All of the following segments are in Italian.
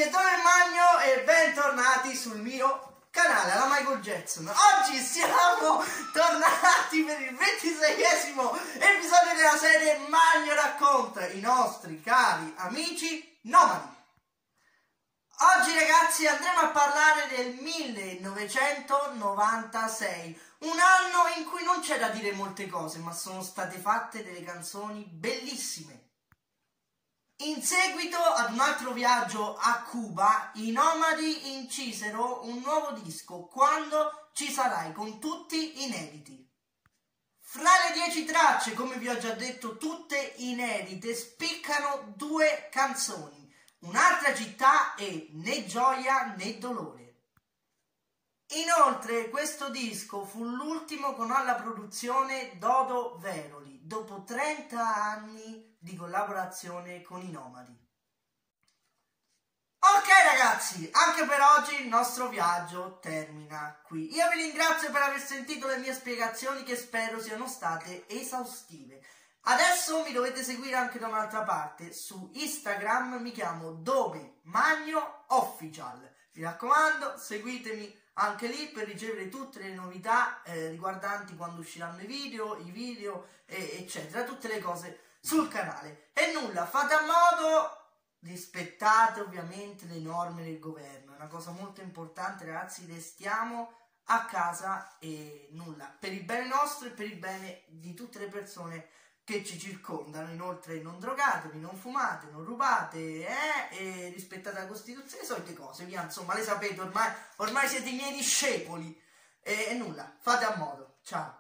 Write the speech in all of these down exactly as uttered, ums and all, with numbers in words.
è Tony Magno e bentornati sul mio canale, alla Michael Jackson. Oggi siamo tornati per il ventiseiesimo episodio della serie Magno racconta, i nostri cari amici nomadi. Oggi ragazzi andremo a parlare del millenovecentonovantasei, un anno in cui non c'è da dire molte cose, ma sono state fatte delle canzoni bellissime. In seguito ad un altro viaggio a Cuba, i Nomadi incisero un nuovo disco, Quando ci sarai, con tutti inediti. Fra le dieci tracce, come vi ho già detto, tutte inedite, spiccano due canzoni, Un'altra città e Né gioia né dolore. Inoltre questo disco fu l'ultimo con alla produzione Dodo Veroli, dopo trenta anni di collaborazione con i Nomadi. Ok ragazzi, anche per oggi il nostro viaggio termina qui. Io vi ringrazio per aver sentito le mie spiegazioni, che spero siano state esaustive. Adesso mi dovete seguire anche da un'altra parte, su Instagram mi chiamo Dome Magno Official. Mi raccomando, seguitemi anche lì per ricevere tutte le novità eh, riguardanti quando usciranno i video, i video eh, eccetera, tutte le cose sul canale. E nulla, fate a modo, rispettate ovviamente le norme del governo, è una cosa molto importante ragazzi, restiamo a casa e nulla, per il bene nostro e per il bene di tutte le persone che ci circondano. Inoltre non drogatevi, non fumate, non rubate, eh, e rispettate la Costituzione, le solite cose, via, insomma, le sapete, ormai, ormai siete i miei discepoli, e, e nulla, fate a modo, ciao.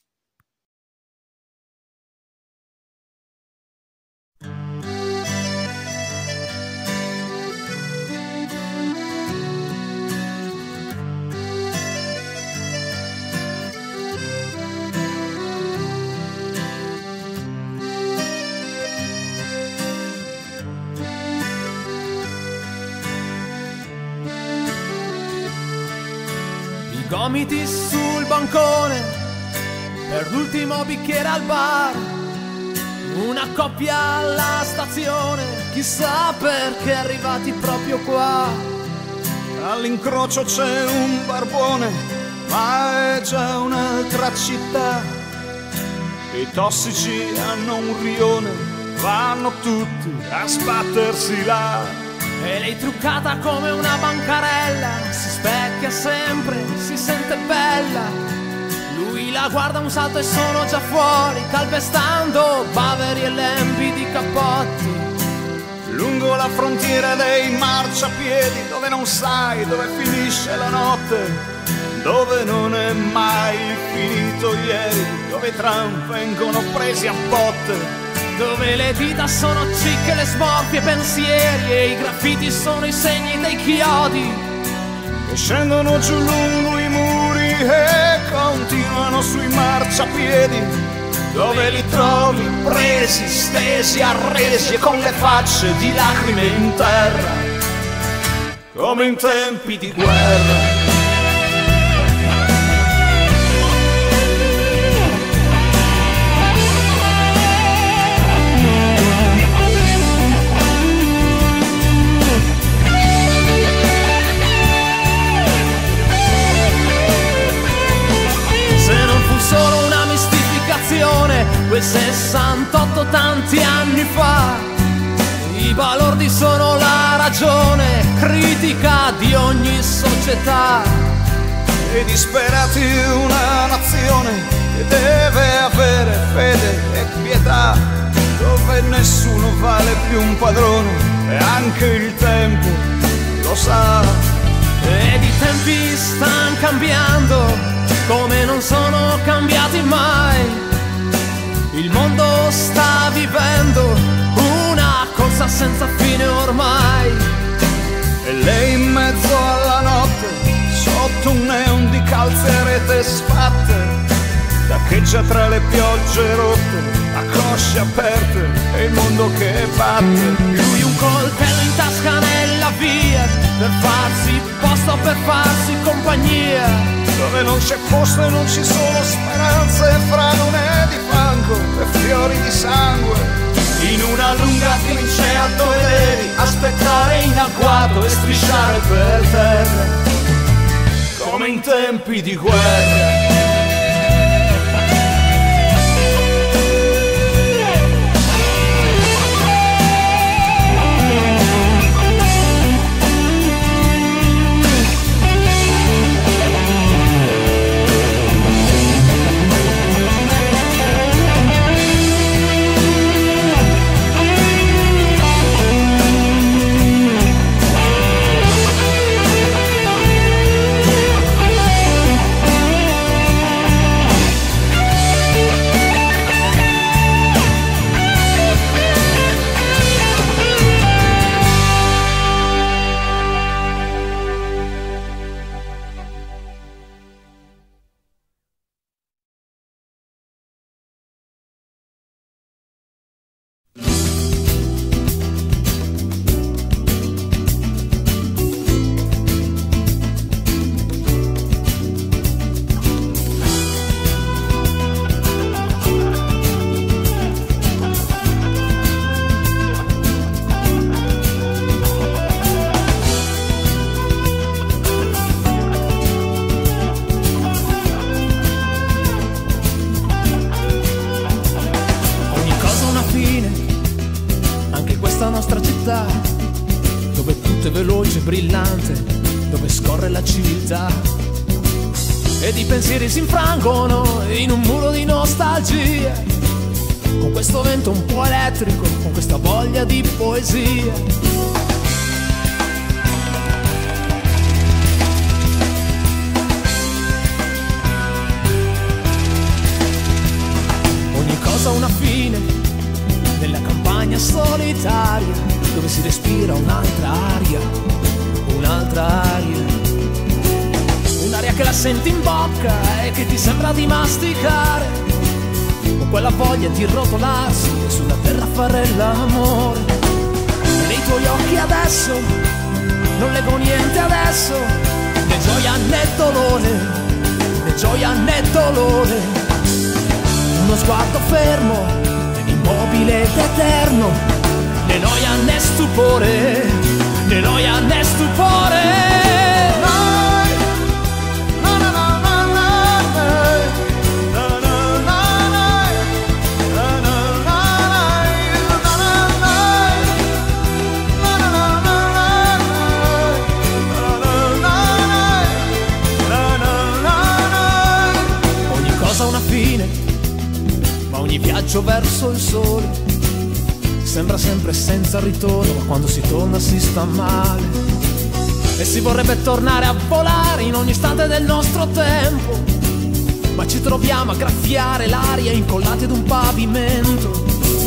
Gomiti sul bancone per l'ultimo bicchiere al bar, una coppia alla stazione, chissà perché arrivati proprio qua. All'incrocio c'è un barbone, ma è già un'altra città. I tossici hanno un rione, vanno tutti a sbattersi là. E lei truccata come una bancarella, si specchia sempre, si sente bella. Lui la guarda un salto e sono già fuori, calpestando baveri e lempi di cappotti. Lungo la frontiera dei marciapiedi, dove non sai dove finisce la notte, dove non è mai finito ieri, dove i tram vengono presi a botte, dove le dita sono cicche, le smorfie pensieri e i graffiti sono i segni dei chiodi che scendono giù lungo i muri e continuano sui marciapiedi, dove li trovi presi, stesi, arresi e con le facce di lacrime in terra, come in tempi di guerra. Quel sessantotto tanti anni fa, i balordi sono la ragione critica di ogni società. E disperati una nazione che deve avere fede e pietà, dove nessuno vale più un padrone e anche il tempo lo sa. Ed i tempi stanno cambiando come non sono cambiati mai. Il mondo sta vivendo una corsa senza fine ormai. E lei in mezzo alla notte, sotto un neon di calze e rete sfatte, taccheggia tra le piogge rotte, a cosce aperte e il mondo che batte. Lui un coltello in tasca nella via, per farsi posto, per farsi compagnia, dove non c'è posto e non ci sono speranze, fra lune di fango e fiori di sangue. In una lunga trincea dove devi aspettare in agguato e schiacciare per terra, come in tempi di guerra. Dove tutto è veloce e brillante, dove scorre la civiltà, ed i pensieri si infrangono in un muro di nostalgia, con questo vento un po' elettrico, con questa voglia di poesia. Ogni cosa ha una fine nella campagna solitaria, dove si respira un'altra aria, un'altra aria, un'aria che la senti in bocca e che ti sembra di masticare, con quella voglia di rotolarsi sulla terra a fare l'amore. E nei tuoi occhi adesso non leggo niente adesso, né gioia né dolore, né gioia né dolore, uno sguardo fermo, immobile ed eterno, né noia né stupore, né noia né stupore. Ogni cosa ha una fine, ma ogni viaggio verso il sole sembra sempre senza ritorno, ma quando si torna si sta male. E si vorrebbe tornare a volare in ogni istante del nostro tempo, ma ci troviamo a graffiare l'aria incollati ad un pavimento.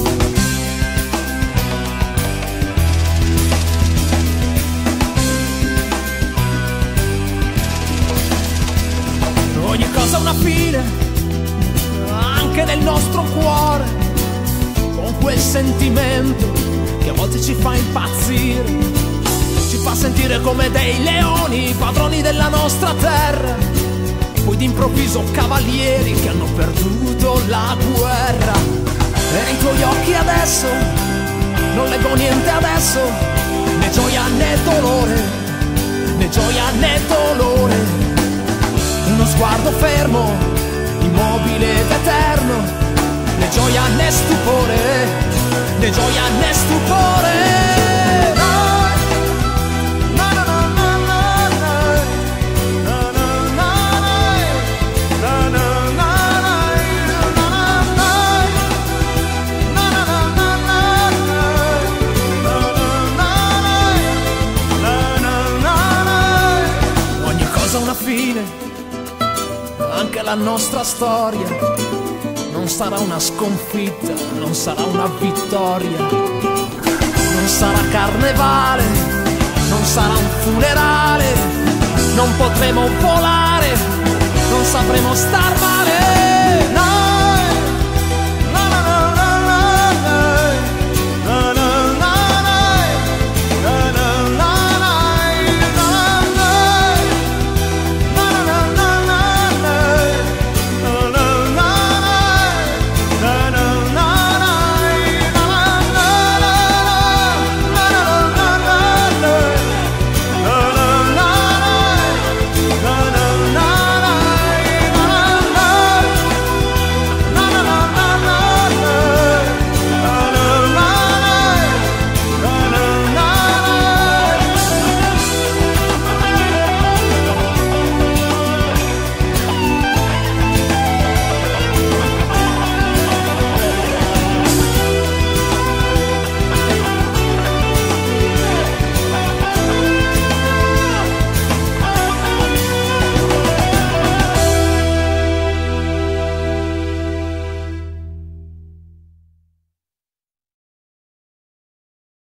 Ogni cosa ha una fine, anche nel nostro cuore, quel sentimento che a volte ci fa impazzire, ci fa sentire come dei leoni, padroni della nostra terra, poi d'improvviso cavalieri che hanno perduto la guerra. E nei tuoi occhi adesso non leggo niente adesso, né gioia né dolore, né gioia né dolore, uno sguardo fermo, immobile ed eterno, né gioia né stupore, né gioia né stupore. Ogni cosa ha una fine, anche la nostra storia. Non sarà una sconfitta, non sarà una vittoria, non sarà carnevale, non sarà un funerale, non potremo volare, non sapremo star male.